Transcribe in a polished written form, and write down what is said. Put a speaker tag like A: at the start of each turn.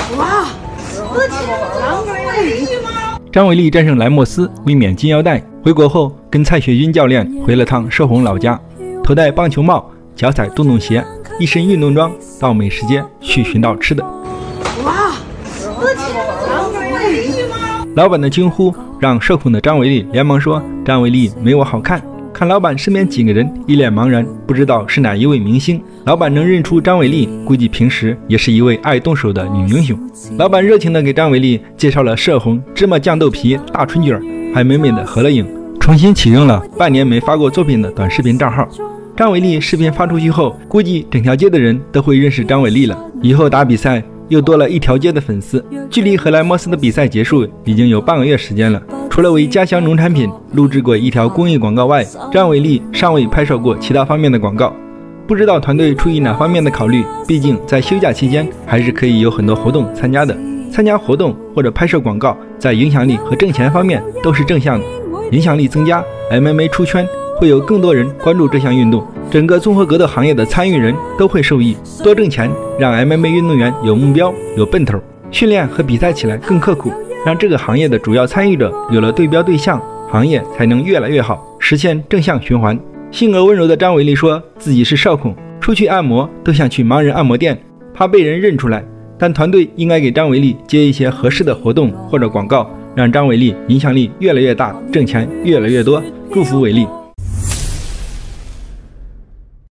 A: 哇，张伟丽吗？
B: 张伟丽战胜莱莫斯，卫冕金腰带。回国后，跟蔡雪军教练回了趟射洪老家，头戴棒球帽，脚踩洞洞鞋，一身运动装，到美食街去寻到吃的。
A: 哇，张伟丽吗？
B: 老板的惊呼让社恐的张伟丽连忙说：“张伟丽没我好看。”看老板身边几个人一脸茫然，不知道是哪一位明星。老板能认出张伟丽，估计平时也是一位爱动手的女英雄。老板热情地给张伟丽介绍了射红、芝麻酱豆皮、大春卷，还美美的合了影，重新启用了半年没发过作品的短视频账号。张伟丽视频发出去后，估计整条街的人都会认识张伟丽了。以后打比赛又多了一条街的粉丝。距离和莱莫斯的比赛结束已经有半个月时间了。除了为家乡农产品录制过一条公益广告外，张伟丽尚未拍摄过其他方面的广告。不知道团队出于哪方面的考虑，毕竟在休假期间还是可以有很多活动参加的。参加活动或者拍摄广告，在影响力和挣钱方面都是正向的。影响力增加 ，MMA 出圈，会有更多人关注这项运动，整个综合格斗行业的参与人都会受益，多挣钱，让 MMA 运动员有目标、有奔头，训练和比赛起来更刻苦，让这个行业的主要参与者有了对标对象，行业才能越来越好，实现正向循环。性格温柔的张伟丽说自己是社恐，出去按摩都想去盲人按摩店，怕被人认出来，但团队应该给张伟丽接一些合适的活动或者广告，让张伟丽影响力越来越大，挣钱越来越多。祝福伟丽。